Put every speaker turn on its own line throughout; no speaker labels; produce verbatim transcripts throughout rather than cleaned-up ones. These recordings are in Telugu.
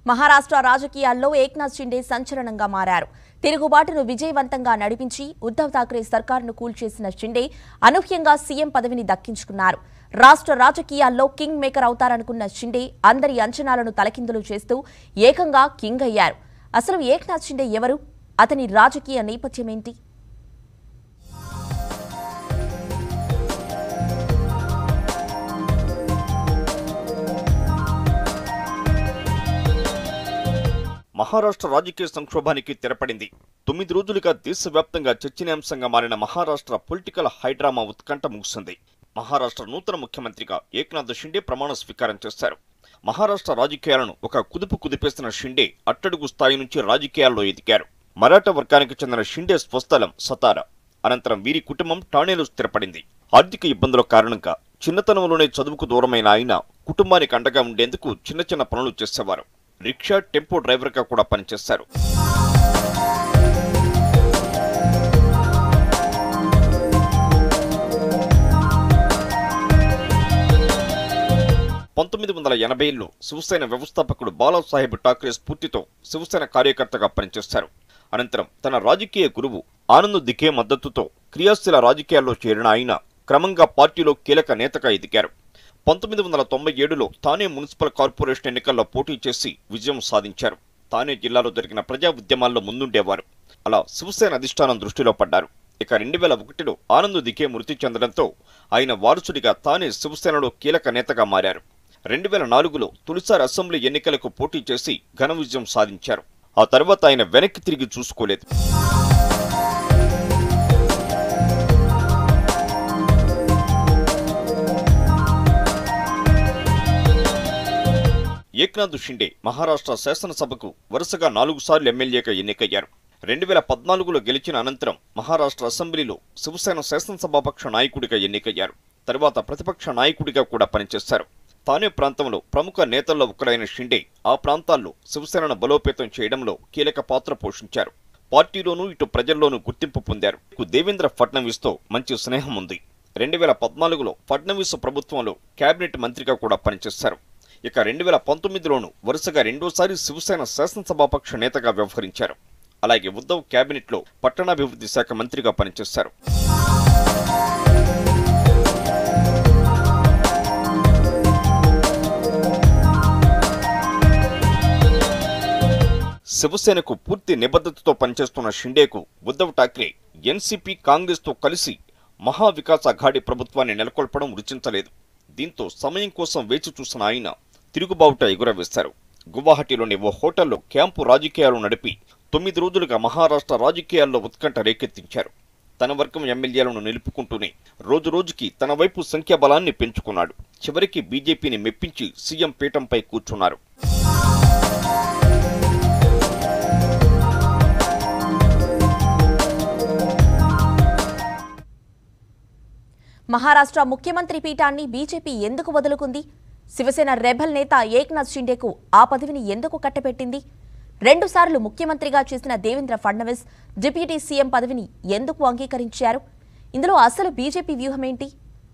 మహారాష్ట్ర రాజకీయాల్లో ఏక్నాథ్ షిండే సంచలనంగా మారారు. తిరుగుబాటును విజయవంతంగా నడిపించి ఉద్ధవ్ ఠాక్రే సర్కారును కూల్చేసిన షిండే అనూహ్యంగా సీఎం పదవిని దక్కించుకున్నారు. రాష్ట్ర రాజకీయాల్లో కింగ్ మేకర్ అవుతారనుకున్న షిండే అందరి అంచనాలను తలకిందులు చేస్తూ ఏకంగా కింగ్ అయ్యారు. అసలు ఏక్నాథ్ షిండే ఎవరు? అతని రాజకీయ నేపథ్యమేంటి?
మహారాష్ట్ర రాజకీయ సంక్షోభానికి తెరపడింది. తొమ్మిది రోజులుగా దేశవ్యాప్తంగా చర్చనీయాంశంగా మారిన మహారాష్ట్ర పొలిటికల్ హైడ్రామా ఉత్కంఠ ముగిసింది. మహారాష్ట్ర నూతన ముఖ్యమంత్రిగా ఏక్నాథ్ షిండే ప్రమాణ స్వీకారం చేశారు. మహారాష్ట్ర రాజకీయాలను ఒక కుదుపు కుదిపేసిన షిండే అట్టడుగు స్థాయి నుంచి రాజకీయాల్లో ఎదిగారు. మరాఠా వర్గానికి చెందిన షిండే స్వస్థలం సతారా. అనంతరం వీరి కుటుంబం ఠాణేలో స్థిరపడింది. ఆర్థిక ఇబ్బందుల కారణంగా చిన్నతనంలోనే చదువుకు దూరమైన ఆయన కుటుంబానికి అండగా ఉండేందుకు చిన్న చిన్న పనులు చేసేవారు. రిక్షా, టెంపో డ్రైవర్గా కూడా పనిచేశారు. పంతొమ్మిది వందల ఎనభైలో శివసేన వ్యవస్థాపకుడు బాలాసాహెబ్ ఠాక్రే స్ఫూర్తితో శివసేన కార్యకర్తగా పనిచేశారు. అనంతరం తన రాజకీయ గురువు ఆనంద్ దిఘే మద్దతుతో క్రియాశీల రాజకీయాల్లో చేరిన ఆయన క్రమంగా పార్టీలో కీలక నేతగా ఎదిగారు. పంతొమ్మిది వందల తొంభై ఏడులో తానే మున్సిపల్ కార్పొరేషన్ ఎన్నికల్లో పోటీ చేసి విజయం సాధించారు. తానే జిల్లాలో జరిగిన ప్రజా ఉద్యమాల్లో ముందుండేవారు. అలా శివసేన అధిష్టానం దృష్టిలో పడ్డారు. ఇక రెండు వేల ఒకటిలో ఆనంద్ దిఘే మృతి చెందడంతో ఆయన వారసుడిగా తానే శివసేనలో కీలక నేతగా మారారు. రెండు వేల నాలుగులో తొలిసారి అసెంబ్లీ ఎన్నికలకు పోటీ చేసి ఘన విజయం సాధించారు. ఆ తర్వాత ఆయన వెనక్కి తిరిగి చూసుకోలేదు. ఏక్నాథ్ షిండే మహారాష్ట్ర శాసనసభకు వరుసగా నాలుగు సార్లు ఎమ్మెల్యేగా ఎన్నికయ్యారు. రెండు వేల పద్నాలుగులో గెలిచిన అనంతరం మహారాష్ట్ర అసెంబ్లీలో శివసేన శాసనసభాపక్ష నాయకుడిగా ఎన్నికయ్యారు. తర్వాత ప్రతిపక్ష నాయకుడిగా కూడా పనిచేశారు. తానే ప్రాంతంలో ప్రముఖ నేతల్లో ఒకరైన షిండే ఆ ప్రాంతాల్లో శివసేనను బలోపేతం చేయడంలో కీలక పాత్ర పోషించారు. పార్టీలోనూ ఇటు ప్రజల్లోనూ గుర్తింపు పొందారు. దేవేంద్ర ఫడ్నవీస్తో మంచి స్నేహం ఉంది. రెండు వేల పద్నాలుగులో ఫడ్నవీస్ ప్రభుత్వంలో కేబినెట్ మంత్రిగా కూడా పనిచేశారు. ఇక రెండు వేల పంతొమ్మిదిలోనూ వరుసగా రెండోసారి శివసేన శాసనసభాపక్ష నేతగా వ్యవహరించారు. అలాగే ఉద్ధవ్ కేబినెట్లో పట్టణాభివృద్ధి శాఖ మంత్రిగా పనిచేశారు. శివసేనకు పూర్తి నిబద్ధతతో పనిచేస్తున్న షిండేకు ఉద్ధవ్ ఠాక్రే ఎన్సీపీ కాంగ్రెస్తో కలిసి మహావికాస్ అఘాడీ ప్రభుత్వాన్ని నెలకొల్పడం రుచించలేదు. దీంతో సమయం కోసం వేచి చూసిన ఆయన తిరుగుబావుట ఎగురవేశారు. గువాహటిలోని ఓ హోటల్లో క్యాంపు రాజకీయాలు నడిపి తొమ్మిది రోజులుగా మహారాష్ట్ర రాజకీయాల్లో ఉత్కంఠ రేకెత్తించారు. తన వర్గం ఎమ్మెల్యేలను నిలుపుకుంటూనే రోజు రోజుకి తన వైపు సంఖ్యాబలాన్ని పెంచుకున్నాడు. చివరికి బీజేపీని మెప్పించి సీఎం పీఠంపై కూర్చున్నారు.
మహారాష్ట్ర ముఖ్యమంత్రి పీఠాన్ని బీజేపీ ఎందుకు వదులుకుంది? శివసేన రెబల్ నేత ఏక్నాథ్ షిండేకు ఆ పదవిని ఎందుకు కట్టబెట్టింది? రెండుసార్లు ముఖ్యమంత్రిగా చేసిన దేవేంద్ర ఫడ్నవీస్ డిప్యూటీ సీఎం పదవిని ఎందుకు అంగీకరించారు? ఇందులో అసలు బీజేపీ వ్యూహమేంటి?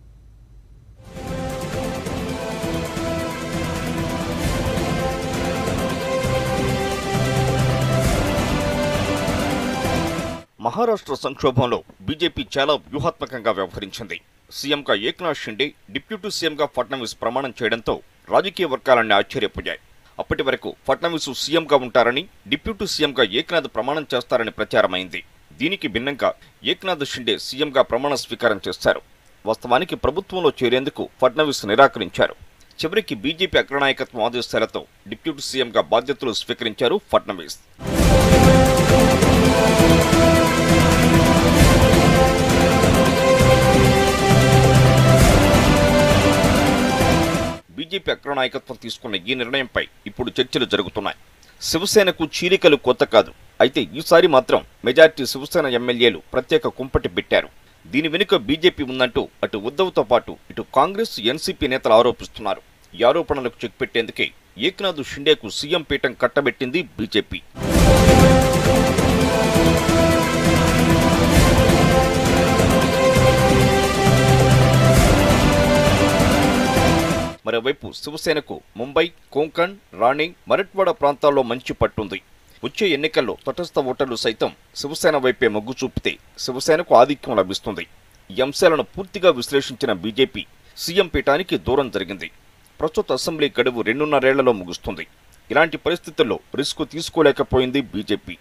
మహారాష్ట్ర సంక్షోభంలో బీజేపీ చాలా వ్యూహాత్మకంగా వ్యవహరించింది. సీఎంగా ఏక్నాథ్ షిండే, డిప్యూటీ సీఎంగా ఫడ్నవీస్ ప్రమాణం చేయడంతో రాజకీయ వర్గాలన్నీ ఆశ్చర్యపోయాయి. అప్పటి వరకు ఫడ్నవీస్ సీఎంగా ఉంటారని, డిప్యూటీ సీఎంగా ఏక్నాథ్ ప్రమాణం చేస్తారని ప్రచారమైంది. దీనికి భిన్నంగా ఏక్నాథ్ షిండే సీఎంగా ప్రమాణ స్వీకారం చేశారు. వాస్తవానికి ప్రభుత్వంలో చేరేందుకు ఫడ్నవీస్ నిరాకరించారు. చివరికి బీజేపీ అగ్రనాయకత్వం ఆదేశాలతో డిప్యూటీ సీఎంగా బాధ్యతలు స్వీకరించారు ఫడ్నవీస్. బీజేపీ అగ్రనాయకత్వం తీసుకున్న ఈ నిర్ణయంపై ఇప్పుడు చర్చలు జరుగుతున్నాయి. శివసేనకు చీలికలు కొత్త కాదు. అయితే ఈసారి మాత్రం మెజార్టీ శివసేన ఎమ్మెల్యేలు ప్రత్యేక కుంపటి పెట్టారు. దీని వెనుక బీజేపీ ఉందంటూ అటు ఉద్ధవ్తో పాటు ఇటు కాంగ్రెస్, ఎన్సీపీ నేతలు ఆరోపిస్తున్నారు. ఈ ఆరోపణలకు చెక్ పెట్టేందుకే ఏక్నాథ్ షిండేకు సీఎం పీఠం కట్టబెట్టింది బీజేపీ. మరోవైపు శివసేనకు ముంబై, కొంకణ్, రాణి, మరట్వాడ ప్రాంతాల్లో మంచి పట్టుంది. వచ్చే ఎన్నికల్లో తటస్థ ఓటర్లు సైతం శివసేన వైపే మొగ్గు చూపితే శివసేనకు ఆధిక్యం లభిస్తుంది. ఈ అంశాలను పూర్తిగా విశ్లేషించిన బీజేపీ సీఎం పీఠానికి దూరం జరిగింది. ప్రస్తుత అసెంబ్లీ గడువు రెండున్నరేళ్లలో ముగుస్తుంది. ఇలాంటి పరిస్థితుల్లో రిస్క్ తీసుకోలేకపోయింది బీజేపీ.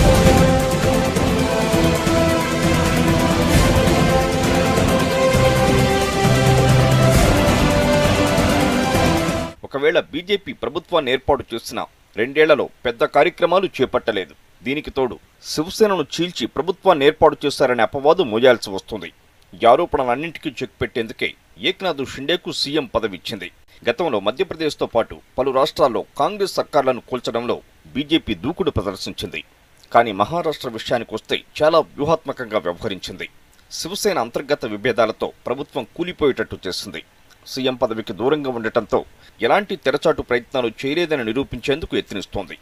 ఒకవేళ బీజేపీ ప్రభుత్వాన్ని ఏర్పాటు చేసిన రెండేళ్లలో పెద్ద కార్యక్రమాలు చేపట్టలేదు. దీనికి తోడు శివసేనను చీల్చి ప్రభుత్వాన్ని ఏర్పాటు చేశారనే అపవాదు మోయాల్సి వస్తుంది. ఈ ఆరోపణలన్నింటికీ చెక్ పెట్టేందుకే ఏక్నాథ్ షిండేకు సీఎం పదవి ఇచ్చింది. గతంలో మధ్యప్రదేశ్తో పాటు పలు రాష్ట్రాల్లో కాంగ్రెస్ సర్కార్లను కూల్చడంలో బీజేపీ దూకుడు ప్రదర్శించింది. కానీ మహారాష్ట్ర విషయానికి వస్తే చాలా వ్యూహాత్మకంగా వ్యవహరించింది. శివసేన అంతర్గత విభేదాలతో ప్రభుత్వం కూలిపోయేటట్టు చేసింది. సీఎం పదవికి దూరంగా ఉండటంతో ఎలాంటి తెరచాటు ప్రయత్నాలు చేయలేదని నిరూపించేందుకు యత్నిస్తోంది.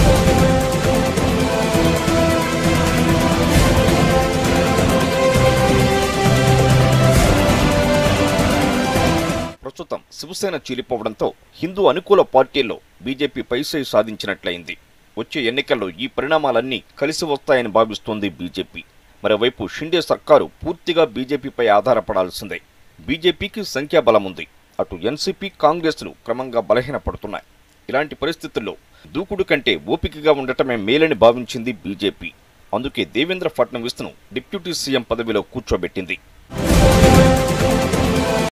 ప్రస్తుతం శివసేన చీలిపోవడంతో హిందూ అనుకూల పార్టీల్లో బీజేపీ పైచేయి సాధించినట్లయింది. వచ్చే ఎన్నికల్లో ఈ పరిణామాలన్నీ కలిసి వస్తాయని భావిస్తోంది బీజేపీ. మరోవైపు షిండే సర్కారు పూర్తిగా బీజేపీపై ఆధారపడాల్సిందే. బీజేపీకి సంఖ్యాబలం ఉంది. అటు ఎన్సీపీ, కాంగ్రెస్లు క్రమంగా బలహీనపడుతున్నాయి. ఇలాంటి పరిస్థితుల్లో దూకుడు కంటే ఓపికగా ఉండటమే మేలని భావించింది బీజేపీ. అందుకే దేవేంద్ర ఫడ్నవీస్ను డిప్యూటీ సీఎం పదవిలో కూర్చోబెట్టింది.